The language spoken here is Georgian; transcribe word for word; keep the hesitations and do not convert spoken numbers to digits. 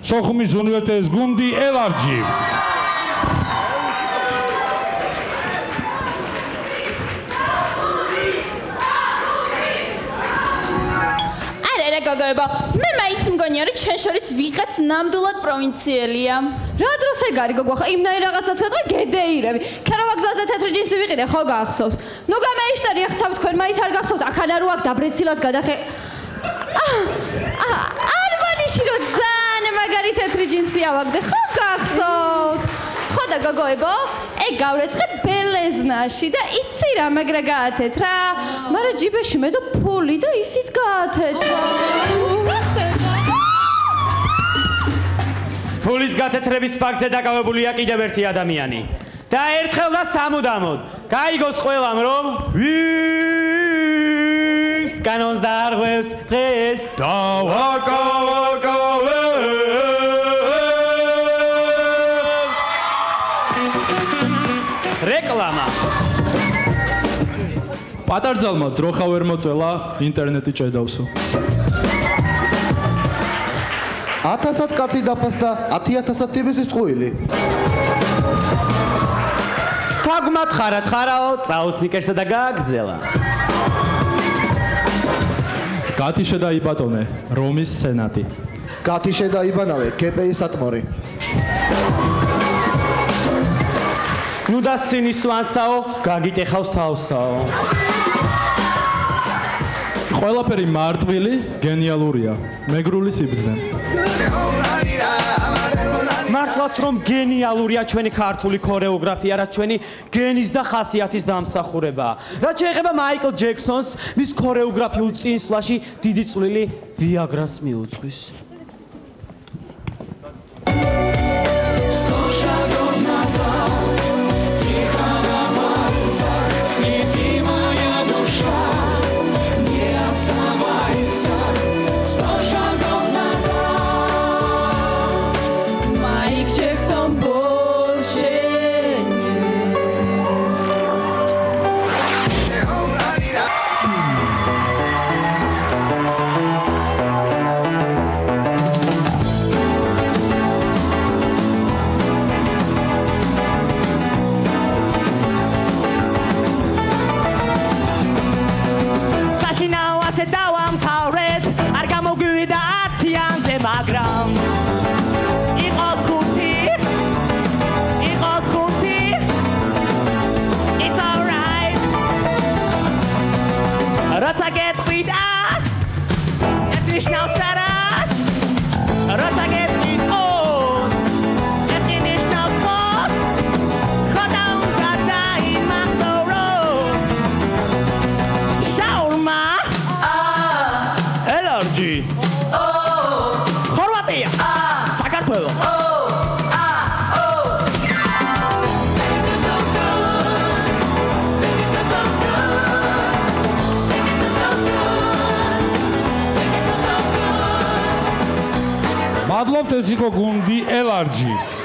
სოხუმის უნივერსიტეტის გუნდი ელარჯი. გოგოება, მე მაინც მგონია რომ ჩვენ შორის ვიღაც ნამდვილად პროვინციელია. რა დროს ეგ არის გოგო, ხა იმნაირ რაღაცას ეთქვა გედეირები. ქარო ვაგზალზე თეთრი ჯინსი ვიყიდე, ხო გახსოვს? ნუ გამეიშტერი ახ თავ თქვენ, მაინც არ გახსოვთ, აქანა რო აქ დაბრეცილად გადახე. არ მანიში რომ ძალიან მაგარი თეთრი ჯინსი ავაგდე, ხო გახსოვთ? ხო და გოგოებო, ეგ გავრეცხე ბელეზნაში და იცი რა მაგრა გაათეთრა, მაგრამ ჯიბეში მე და ფული და ისიც გაათეთრა. ფულის გათეთრების ფაქტზე დაკავებულია კიდევ ერთი ადამიანი. და ერთხელ და სამუდამოდ გაიგოს ყველამ რომ ვინც კანონს დაარღვევს დღეს დავაკავაკავე რეკლამა. პატარძალმა ძროხა ვერ მოწველა, ინტერნეტი ჭედავსო. ათასად კაცი დაფასდა, ათი ათასად თბილისის ტყუილი. თაგვმა თხარა თხარაო, წაუსნიკერსა და გააგრძელა. გათიშე და იბატონე, რომის სენატი. გათიშე და იბანავე, კეპეის ატმორი. ნუ და სინის ვანსაო, გაგიტეხავს თავსაო. ყველაფერი მარტვილი, გენიალურია, მეგრული სიბრძნე. მართლაც რომ გენიალურია ჩვენი ქართული ქორეოგრაფია, რაც ჩვენი გენის და ხასიათის დამსახურებაა. რაც შეეხება მაიკლ ჯექსონს, მის ქორეოგრაფიულ წინსვლაში დიდი წვლილი ვიაგრას მიუძღვის. მაგრამ იყოს ხუთი იყოს ხუთი It's alright როცა გეტყვით ას ეს ნიშნავს არას როცა გეტყვით ოს ეს კი ნიშნავს ხოს ხო და უნდა დაიმახსოვრო შაურმა ელარჯი საქართველო მადლობთ, ეს იყო გუნდი ელარჯი.